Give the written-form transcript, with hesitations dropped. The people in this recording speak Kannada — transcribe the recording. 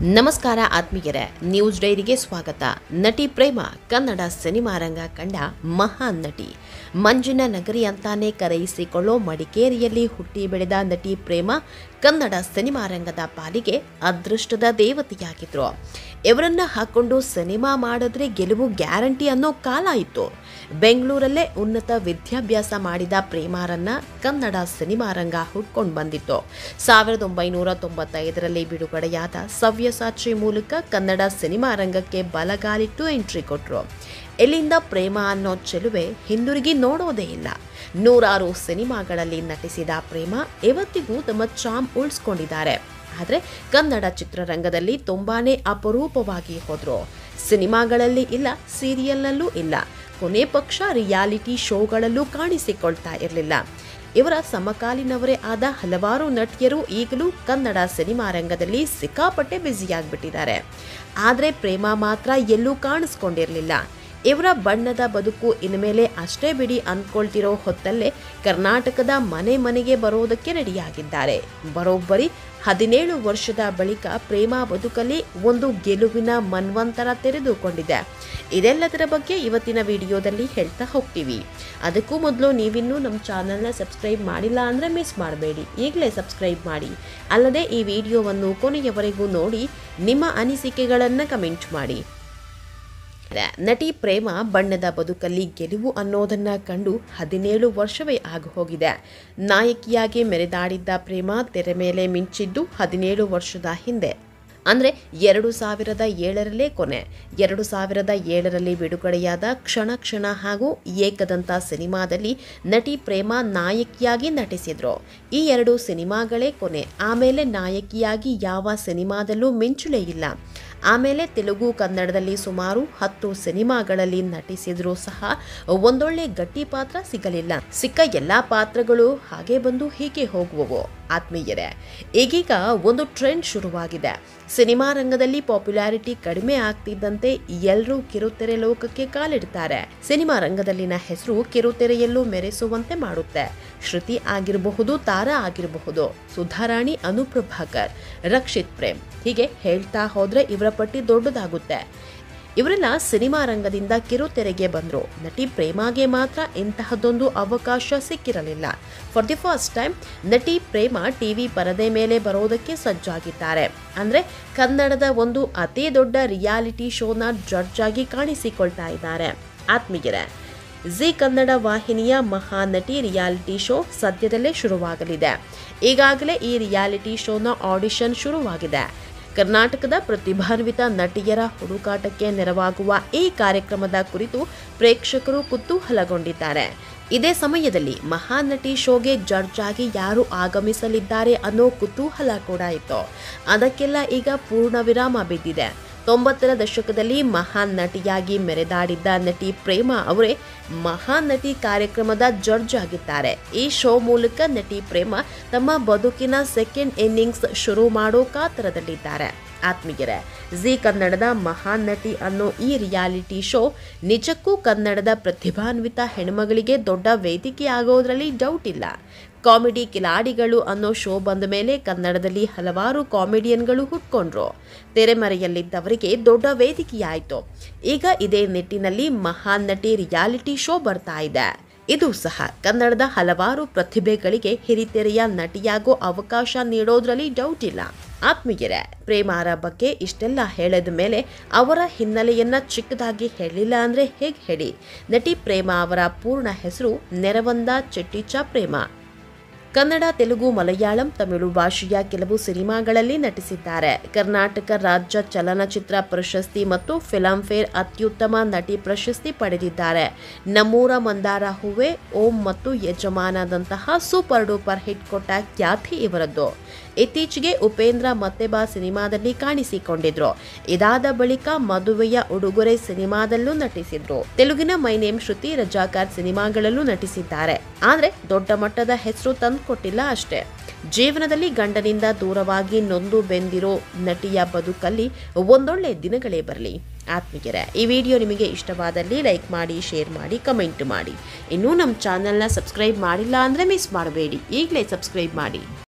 ನಮಸ್ಕಾರ ಆತ್ಮೀಯರೇ, ನ್ಯೂಸ್ ಡೈರಿಗೆ ಸ್ವಾಗತ. ನಟಿ ಪ್ರೇಮ ಕನ್ನಡ ಸಿನಿಮಾ ರಂಗ ಕಂಡ ಮಹಾನ್ ನಟಿ. ಮಂಜಿನ ನಗರಿ ಅಂತಾನೆ ಕರೆಯಿಸಿಕೊಳ್ಳೋ ಮಡಿಕೇರಿಯಲ್ಲಿ ಹುಟ್ಟಿ ಬೆಳೆದ ನಟಿ ಪ್ರೇಮ ಕನ್ನಡ ಸಿನಿಮಾ ರಂಗದ ಪಾಲಿಗೆ ಅದೃಷ್ಟದ ದೇವತೆಯಾಗಿದ್ರು. ಇವರನ್ನ ಹಾಕೊಂಡು ಸಿನಿಮಾ ಮಾಡಿದ್ರೆ ಗೆಲುವು ಗ್ಯಾರಂಟಿ ಅನ್ನೋ ಕಾಲ ಇತ್ತು. ಬೆಂಗಳೂರಲ್ಲೇ ಉನ್ನತ ವಿದ್ಯಾಭ್ಯಾಸ ಮಾಡಿದ ಪ್ರೇಮಾರನ್ನ ಕನ್ನಡ ಸಿನಿಮಾ ರಂಗ ಹುಡ್ಕೊಂಡು ಬಂದಿತ್ತು. 1995ರಲ್ಲಿ ಬಿಡುಗಡೆಯಾದ ಸವ್ಯಸಾಚಿ ಮೂಲಕ ಕನ್ನಡ ಸಿನಿಮಾ ರಂಗಕ್ಕೆ ಬಲಗಾಲಿಟ್ಟು ಎಂಟ್ರಿ ಕೊಟ್ಟರು. ಇಲ್ಲಿಂದ ಪ್ರೇಮ ಅನ್ನೋ ಚೆಲುವೆ ಹಿಂದಿರುಗಿ ನೋಡೋದೇ ಇಲ್ಲ. ನೂರಾರು ಸಿನಿಮಾಗಳಲ್ಲಿ ನಟಿಸಿದ ಪ್ರೇಮ ಇವತ್ತಿಗೂ ತಮ್ಮ ಚಾಮ್ ಉಳಿಸ್ಕೊಂಡಿದ್ದಾರೆ. ಆದರೆ ಕನ್ನಡ ಚಿತ್ರರಂಗದಲ್ಲಿ ತುಂಬಾನೇ ಅಪರೂಪವಾಗಿ ಹೋದ್ರು. ಸಿನಿಮಾಗಳಲ್ಲಿ ಇಲ್ಲ, ಸೀರಿಯಲ್ನಲ್ಲೂ ಇಲ್ಲ, ಕೊನೆ ಪಕ್ಷ ರಿಯಾಲಿಟಿ ಶೋಗಳಲ್ಲೂ ಕಾಣಿಸಿಕೊಳ್ತಾ ಇರಲಿಲ್ಲ. ಇವರ ಸಮಕಾಲೀನವರೇ ಆದ ಹಲವಾರು ನಟಿಯರು ಈಗಲೂ ಕನ್ನಡ ಸಿನಿಮಾ ರಂಗದಲ್ಲಿ ಸಿಕ್ಕಾಪಟ್ಟೆ ಬ್ಯುಸಿಯಾಗ್ಬಿಟ್ಟಿದ್ದಾರೆ. ಆದರೆ ಪ್ರೇಮ ಮಾತ್ರ ಎಲ್ಲೂ ಕಾಣಿಸ್ಕೊಂಡಿರಲಿಲ್ಲ. ಇವರ ಬಣ್ಣದ ಬದುಕು ಇನ್ಮೇಲೆ ಅಷ್ಟೇ ಬಿಡಿ ಅಂದ್ಕೊಳ್ತಿರೋ ಹೊತ್ತಲ್ಲೇ ಕರ್ನಾಟಕದ ಮನೆ ಮನೆಗೆ ಬರೋದಕ್ಕೆ ರೆಡಿಯಾಗಿದ್ದಾರೆ. ಬರೋಬ್ಬರಿ 17 ವರ್ಷದ ಬಳಿಕ ಪ್ರೇಮ ಬದುಕಲ್ಲಿ ಒಂದು ಗೆಲುವಿನ ಮನ್ವಂತರ ತೆರೆದುಕೊಂಡಿದೆ. ಇದೆಲ್ಲದರ ಬಗ್ಗೆ ಇವತ್ತಿನ ವಿಡಿಯೋದಲ್ಲಿ ಹೇಳ್ತಾ ಹೋಗ್ತೀವಿ. ಅದಕ್ಕೂ ಮೊದಲು ನೀವಿನ್ನೂ ನಮ್ಮ ಚಾನಲ್ನ ಸಬ್ಸ್ಕ್ರೈಬ್ ಮಾಡಿಲ್ಲ ಅಂದರೆ ಮಿಸ್ ಮಾಡಬೇಡಿ, ಈಗಲೇ ಸಬ್ಸ್ಕ್ರೈಬ್ ಮಾಡಿ. ಅಲ್ಲದೆ ಈ ವಿಡಿಯೋವನ್ನು ಕೊನೆಯವರೆಗೂ ನೋಡಿ ನಿಮ್ಮ ಅನಿಸಿಕೆಗಳನ್ನು ಕಮೆಂಟ್ ಮಾಡಿ. ನಟಿ ಪ್ರೇಮ ಬಣ್ಣದ ಬದುಕಲ್ಲಿ ಗೆಲುವು ಅನ್ನೋದನ್ನ ಕಂಡು 17 ವರ್ಷವೇ ಆಗೋಗಿದೆ. ನಾಯಕಿಯಾಗಿ ಮೆರೆದಾಡಿದ್ದ ಪ್ರೇಮ ತೆರೆ ಮೇಲೆ ಮಿಂಚಿದ್ದು 17 ವರ್ಷದ ಹಿಂದೆ, ಅಂದರೆ 2007ರಲ್ಲೇ ಕೊನೆ. 2007ರಲ್ಲಿ ಬಿಡುಗಡೆಯಾದ ಕ್ಷಣ ಕ್ಷಣ ಹಾಗೂ ಏಕದಂತ ಸಿನಿಮಾದಲ್ಲಿ ನಟಿ ಪ್ರೇಮ ನಾಯಕಿಯಾಗಿ ನಟಿಸಿದ್ರು. ಈ 2 ಸಿನಿಮಾಗಳೇ ಕೊನೆ. ಆಮೇಲೆ ನಾಯಕಿಯಾಗಿ ಯಾವ ಸಿನಿಮಾದಲ್ಲೂ ಮಿಂಚಲೇ ಇಲ್ಲ. ಆಮೇಲೆ ತೆಲುಗು, ಕನ್ನಡದಲ್ಲಿ ಸುಮಾರು 10 ಸಿನಿಮಾಗಳಲ್ಲಿ ನಟಿಸಿದ್ರೂ ಸಹ ಒಂದೊಳ್ಳೆ ಗಟ್ಟಿ ಪಾತ್ರ ಸಿಗಲಿಲ್ಲ. ಸಿಕ್ಕ ಎಲ್ಲಾ ಪಾತ್ರಗಳು ಹಾಗೆ ಬಂದು ಹೀಗೆ ಹೋಗುವವು. ಆತ್ಮೀಯರೇ, ಈಗೀಗ ಒಂದು ಟ್ರೆಂಡ್ ಶುರುವಾಗಿದೆ. ಸಿನಿಮಾ ರಂಗದಲ್ಲಿ ಪಾಪ್ಯುಲಾರಿಟಿ ಕಡಿಮೆ ಆಗ್ತಿದ್ದಂತೆ ಎಲ್ಲರೂ ಕಿರುತೆರೆ ಲೋಕಕ್ಕೆ ಕಾಲಿಡ್ತಾರೆ. ಸಿನಿಮಾ ರಂಗದಲ್ಲಿನ ಹೆಸರು ಕಿರುತೆರೆಯಲ್ಲೂ ಮೆರೆಸುವಂತೆ ಮಾಡುತ್ತೆ. ಶ್ರುತಿ ಆಗಿರಬಹುದು, ತಾರಾ ಆಗಿರಬಹುದು, ಸುಧಾರಾಣಿ, ಅನುಪ್ರಭಾಕರ್, ರಕ್ಷಿತ್ ಪ್ರೇಮ್, ಹೀಗೆ ಹೇಳ್ತಾ ಹೋದ್ರೆ ಇವರ ಪಟ್ಟಿ ದೊಡ್ಡದಾಗುತ್ತೆ. ಇವರೆಲ್ಲ ಸಿನಿಮಾ ರಂಗದಿಂದ ಕಿರುತೆರೆಗೆ ಬಂದರು. ನಟಿ ಪ್ರೇಮಾಗೆ ಮಾತ್ರ ಇಂತಹದ್ದೊಂದು ಅವಕಾಶ ಸಿಕ್ಕಿರಲಿಲ್ಲ. ಫಾರ್ ದಿ ಫಸ್ಟ್ ಟೈಮ್ ನಟಿ ಪ್ರೇಮ ಟಿವಿ ಪರದೆ ಮೇಲೆ ಬರೋದಕ್ಕೆ ಸಜ್ಜಾಗಿದ್ದಾರೆ. ಅಂದರೆ ಕನ್ನಡದ ಒಂದು ಅತಿ ದೊಡ್ಡ ರಿಯಾಲಿಟಿ ಶೋನ ಜಡ್ಜ್ ಆಗಿ ಕಾಣಿಸಿಕೊಳ್ತಾ ಇದ್ದಾರೆ. ಆತ್ಮೀಯರೇ, ಜಿ ಕನ್ನಡ ವಾಹಿನಿಯ ಮಹಾನ್ ನಟಿ ರಿಯಾಲಿಟಿ ಶೋ ಸದ್ಯದಲ್ಲೇ ಶುರುವಾಗಲಿದೆ. ಈಗಾಗಲೇ ಈ ರಿಯಾಲಿಟಿ ಶೋನ ಆಡಿಷನ್ ಶುರುವಾಗಿದೆ. ಕರ್ನಾಟಕದ ಪ್ರತಿಭಾನ್ವಿತ ನಟಿಯರ ಹುಡುಕಾಟಕ್ಕೆ ನೆರವಾಗುವ ಈ ಕಾರ್ಯಕ್ರಮದ ಕುರಿತು ಪ್ರೇಕ್ಷಕರು ಕುತೂಹಲಗೊಂಡಿದ್ದಾರೆ. ಇದೇ ಸಮಯದಲ್ಲಿ ಮಹಾನ್ ನಟಿ ಶೋಗೆ ಜಡ್ಜ್ ಆಗಿ ಯಾರು ಆಗಮಿಸಲಿದ್ದಾರೆ ಅನ್ನೋ ಕುತೂಹಲ ಕೂಡ ಇತ್ತು. ಅದಕ್ಕೆಲ್ಲ ಈಗ ಪೂರ್ಣ ವಿರಾಮ ಬಿದ್ದಿದೆ. 90ರ ದಶಕದಲ್ಲಿ ಮಹಾನ್ ನಟಿಯಾಗಿ ಮೆರೆದಾಡಿದ್ದ ನಟಿ ಪ್ರೇಮ ಅವರೇ ಮಹಾನ್ ನಟಿ ಕಾರ್ಯಕ್ರಮದ ಜಡ್ಜ್ ಆಗಿದ್ದಾರೆ. ಈ ಶೋ ಮೂಲಕ ನಟಿ ಪ್ರೇಮ ತಮ್ಮ ಬದುಕಿನ ಸೆಕೆಂಡ್ ಇನ್ನಿಂಗ್ಸ್ ಶುರು ಮಾಡೋ ಕಾತರದಲ್ಲಿದ್ದಾರೆ. ಆತ್ಮೀಯರೇ, ಜಿ ಕನ್ನಡದ ಮಹಾನ್ ನಟಿ ಅನ್ನೋ ಈ ರಿಯಾಲಿಟಿ ಶೋ ನಿಜಕ್ಕೂ ಕನ್ನಡದ ಪ್ರತಿಭಾನ್ವಿತ ಹೆಣ್ಮಗಳಿಗೆ ದೊಡ್ಡ ವೇದಿಕೆ ಆಗೋದ್ರಲ್ಲಿ ಡೌಟ್ ಇಲ್ಲ. ಕಾಮಿಡಿ ಕಿಲಾಡಿಗಳು ಅನ್ನೋ ಶೋ ಬಂದ ಮೇಲೆ ಕನ್ನಡದಲ್ಲಿ ಹಲವಾರು ಕಾಮಿಡಿಯನ್ಗಳು ಹುಟ್ಕೊಂಡ್ರು. ತೆರೆಮರೆಯಲ್ಲಿದ್ದವರಿಗೆ ದೊಡ್ಡ ವೇದಿಕೆಯಾಯಿತು. ಈಗ ಇದೇ ನಿಟ್ಟಿನಲ್ಲಿ ಮಹಾನ್ ನಟಿ ರಿಯಾಲಿಟಿ ಶೋ ಬರ್ತಾ ಇದೆ. ಇದು ಸಹ ಕನ್ನಡದ ಹಲವಾರು ಪ್ರತಿಭೆಗಳಿಗೆ ಹಿರಿತೆರೆಯ ನಟಿಯಾಗೋ ಅವಕಾಶ ನೀಡೋದ್ರಲ್ಲಿ ಡೌಟ್ ಇಲ್ಲ. ಆತ್ಮೀಯರೇ, ಪ್ರೇಮಾರ ಬಗ್ಗೆ ಇಷ್ಟೆಲ್ಲ ಹೇಳಿದ ಮೇಲೆ ಅವರ ಹಿನ್ನೆಲೆಯನ್ನ ಚಿಕ್ಕದಾಗಿ ಹೇಳಿಲ್ಲ ಅಂದ್ರೆ ಹೇಗೆ ಹೇಳಿ? ನಟಿ ಪ್ರೇಮ ಅವರ ಪೂರ್ಣ ಹೆಸರು ನೆರವಂದ ಚೆಟ್ಟಿಚ ಪ್ರೇಮ. ಕನ್ನಡ, ತೆಲುಗು, ಮಲಯಾಳಂ, ತಮಿಳು ಭಾಷೆಯ ಕೆಲವು ಸಿನಿಮಾಗಳಲ್ಲಿ ನಟಿಸಿದ್ದಾರೆ. ಕರ್ನಾಟಕ ರಾಜ್ಯ ಚಲನಚಿತ್ರ ಪ್ರಶಸ್ತಿ ಮತ್ತು ಫಿಲ್ಮ್ ಫೇರ್ ಅತ್ಯುತ್ತಮ ನಟಿ ಪ್ರಶಸ್ತಿ ಪಡೆದಿದ್ದಾರೆ. ನಮ್ಮೂರ ಮಂದಾರ ಹೂವೆ, ಓಂ ಮತ್ತು ಯಜಮಾನದಂತಹ ಸೂಪರ್ ಡೂಪರ್ ಹಿಟ್ ಕೊಟ್ಟ ಖ್ಯಾತಿ ಇವರದ್ದು. ಇತ್ತೀಚೆಗೆ ಉಪೇಂದ್ರ ಮತ್ತೆ ಬಾ ಸಿನಿಮಾದಲ್ಲಿ ಕಾಣಿಸಿಕೊಂಡಿದ್ರು. ಇದಾದ ಬಳಿಕ ಮದುವೆಯ ಉಡುಗೊರೆ ಸಿನಿಮಾದಲ್ಲೂ ನಟಿಸಿದ್ರು. ತೆಲುಗಿನ ಮೈ ನೇಮ್ ಶ್ರುತಿ, ರಜಾಕಾರ್ ಸಿನಿಮಾಗಳಲ್ಲೂ ನಟಿಸಿದ್ದಾರೆ. ಆದ್ರೆ ದೊಡ್ಡ ಮಟ್ಟದ ಹೆಸರು ತಂದುಕೊಟ್ಟಿಲ್ಲ ಅಷ್ಟೇ. ಜೀವನದಲ್ಲಿ ಗಂಡನಿಂದ ದೂರವಾಗಿ ನೊಂದು ಬೆಂದಿರೋ ನಟಿಯ ಬದುಕಲ್ಲಿ ಒಂದೊಳ್ಳೆ ದಿನಗಳೇ ಬರಲಿ. ಆತ್ಮೀಯರೇ, ಈ ವಿಡಿಯೋ ನಿಮಗೆ ಇಷ್ಟವಾದಲ್ಲಿ ಲೈಕ್ ಮಾಡಿ, ಶೇರ್ ಮಾಡಿ, ಕಮೆಂಟ್ ಮಾಡಿ. ಇನ್ನೂ ನಮ್ಮ ಚಾನಲ್ನ ಸಬ್ಸ್ಕ್ರೈಬ್ ಮಾಡಿಲ್ಲ ಅಂದರೆ ಮಿಸ್ ಮಾಡಬೇಡಿ, ಈಗಲೇ ಸಬ್ಸ್ಕ್ರೈಬ್ ಮಾಡಿ.